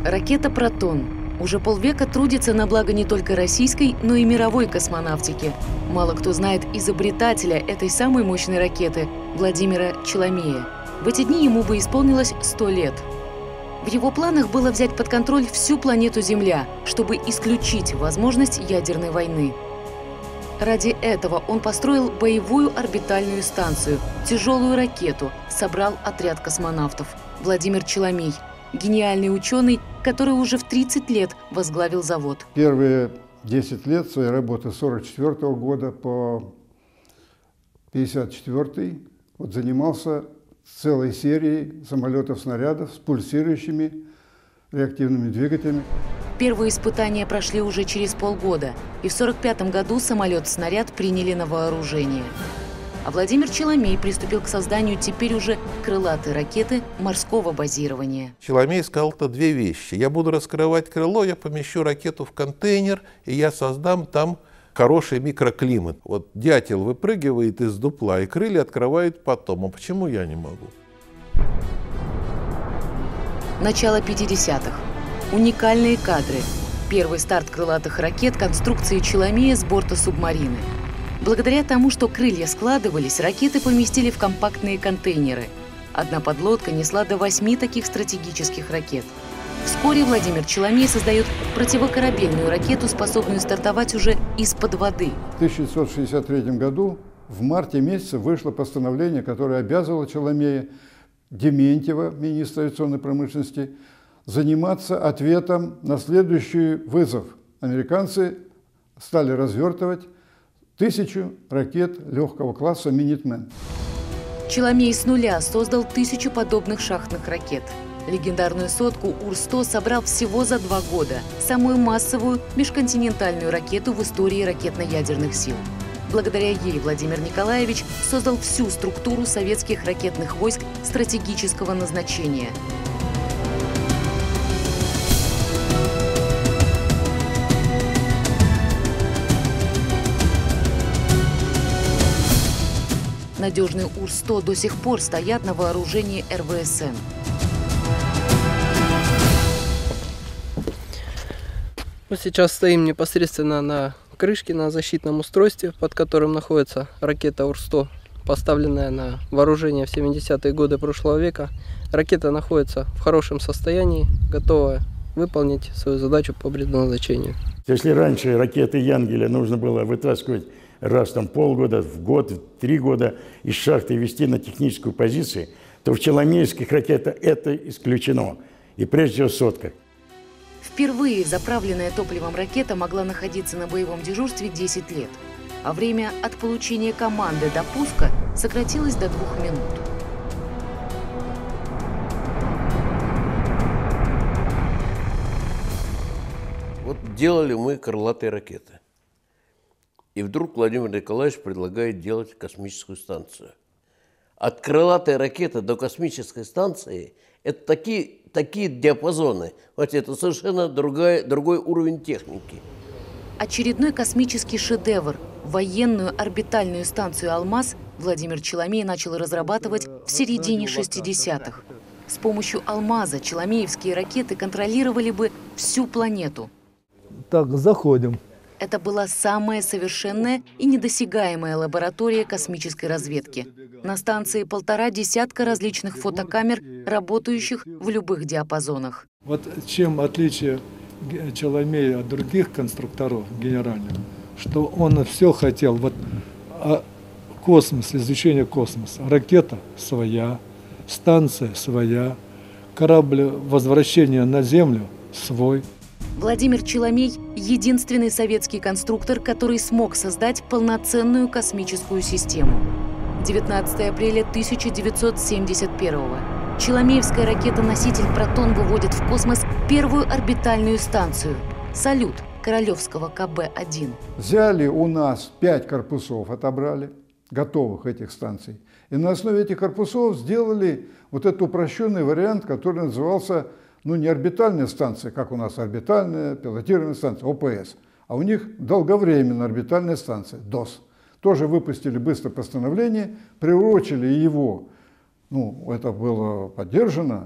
Ракета «Протон» уже полвека трудится на благо не только российской, но и мировой космонавтики. Мало кто знает изобретателя этой самой мощной ракеты – Владимира Челомея. В эти дни ему бы исполнилось 100 лет. В его планах было взять под контроль всю планету Земля, чтобы исключить возможность ядерной войны. Ради этого он построил боевую орбитальную станцию, тяжелую ракету, собрал отряд космонавтов. Владимир Челомей – гениальный ученый, который уже в 30 лет возглавил завод. Первые 10 лет своей работы с 1944 года по 1954 занимался целой серией самолетов-снарядов с пульсирующими реактивными двигателями. Первые испытания прошли уже через полгода, и в 1945 году самолет-снаряд приняли на вооружение. А Владимир Челомей приступил к созданию теперь уже крылатой ракеты морского базирования. Челомей сказал-то две вещи. Я буду раскрывать крыло, я помещу ракету в контейнер, и я создам там хороший микроклимат. Вот дятел выпрыгивает из дупла, и крылья открывает потом. А почему я не могу? Начало 50-х. Уникальные кадры. Первый старт крылатых ракет конструкции Челомея с борта субмарины. Благодаря тому, что крылья складывались, ракеты поместили в компактные контейнеры. Одна подлодка несла до 8 таких стратегических ракет. Вскоре Владимир Челомей создает противокорабельную ракету, способную стартовать уже из-под воды. В 1963 году в марте месяце вышло постановление, которое обязывало Челомея, Дементьева, министра авиационной промышленности, заниматься ответом на следующий вызов. Американцы стали развертывать 1000 ракет легкого класса «Минитмен». Челомей с нуля создал 1000 подобных шахтных ракет. Легендарную сотку Ур-100 собрал всего за 2 года. Самую массовую межконтинентальную ракету в истории ракетно-ядерных сил. Благодаря ей Владимир Николаевич создал всю структуру советских ракетных войск стратегического назначения. Надежные Ур-100 до сих пор стоят на вооружении РВСН. Мы сейчас стоим непосредственно на крышке, на защитном устройстве, под которым находится ракета Ур-100, поставленная на вооружение в 70-е годы прошлого века. Ракета находится в хорошем состоянии, готовая выполнить свою задачу по предназначению. Если раньше ракеты Янгеля нужно было вытаскивать раз в полгода, в год, в 3 года из шахты вести на техническую позицию, то в челомеевских ракетах это исключено. И прежде всего сотка. Впервые заправленная топливом ракета могла находиться на боевом дежурстве 10 лет, а время от получения команды до пуска сократилось до 2 минут. Вот делали мы крылатые ракеты. И вдруг Владимир Николаевич предлагает делать космическую станцию. От крылатой ракеты до космической станции – это такие диапазоны. Вот это совершенно другой уровень техники. Очередной космический шедевр – военную орбитальную станцию «Алмаз» Владимир Челомей начал разрабатывать в середине 60-х. С помощью «Алмаза» челомеевские ракеты контролировали бы всю планету. Так, заходим. Это была самая совершенная и недосягаемая лаборатория космической разведки. На станции 1,5 десятка различных фотокамер, работающих в любых диапазонах. Вот чем отличие Челомея от других конструкторов генеральных, что он все хотел, вот космос, изучение космоса, ракета своя, станция своя, корабль возвращения на Землю свой. Владимир Челомей – единственный советский конструктор, который смог создать полноценную космическую систему. 19 апреля 1971-го. Челомеевская ракета-носитель «Протон» выводит в космос первую орбитальную станцию – «Салют» Королевского КБ-1. Взяли у нас 5 корпусов, отобрали, готовых этих станций. И на основе этих корпусов сделали вот этот упрощенный вариант, который назывался не орбитальная станция, как у нас орбитальная пилотируемая станция, ОПС, а у них долговременная орбитальная станция, ДОС. Тоже выпустили быстро постановление, приурочили его, это было поддержано,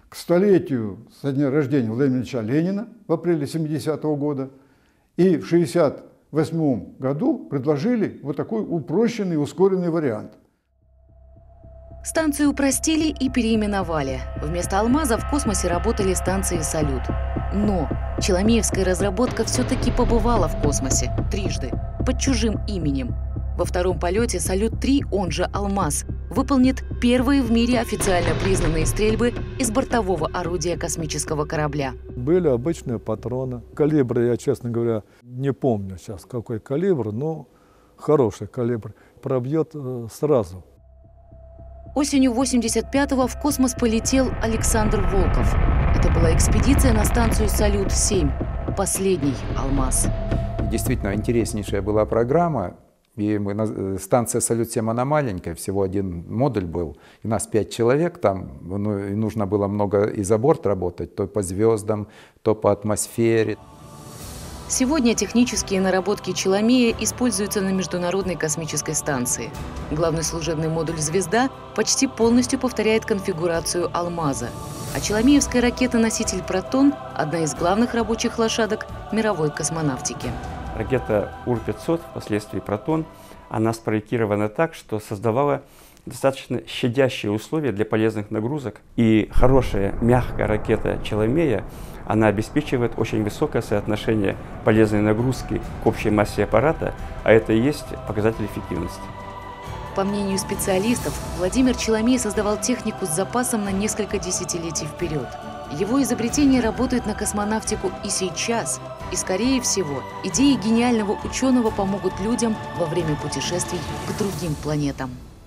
к столетию со дня рождения Владимира Ильича Ленина в апреле 70-го года. И в 1968 году предложили вот такой упрощенный, ускоренный вариант. Станцию упростили и переименовали. Вместо «Алмаза» в космосе работали станции «Салют». Но челомеевская разработка все-таки побывала в космосе трижды, под чужим именем. Во втором полете «Салют-3», он же «Алмаз», выполнит первые в мире официально признанные стрельбы из бортового орудия космического корабля. Были обычные патроны. Калибры, я, честно говоря, не помню сейчас, какой калибр, но хороший калибр. Пробьет сразу. Осенью 85-го в космос полетел Александр Волков. Это была экспедиция на станцию «Салют-7», последний «Алмаз». Действительно интереснейшая была программа. И станция «Салют-7» она маленькая, всего один модуль был. И нас 5 человек там, и нужно было много и за борт работать, то по звездам, то по атмосфере. Сегодня технические наработки Челомея используются на Международной космической станции. Главный служебный модуль «Звезда» почти полностью повторяет конфигурацию «Алмаза». А челомеевская ракета-носитель «Протон» – одна из главных рабочих лошадок мировой космонавтики. Ракета Ур-500, впоследствии «Протон», она спроектирована так, что создавала достаточно щадящие условия для полезных нагрузок. И хорошая, мягкая ракета Челомея, она обеспечивает очень высокое соотношение полезной нагрузки к общей массе аппарата, а это и есть показатель эффективности. По мнению специалистов, Владимир Челомей создавал технику с запасом на несколько десятилетий вперед. Его изобретение работает на космонавтику и сейчас. И, скорее всего, идеи гениального ученого помогут людям во время путешествий к другим планетам.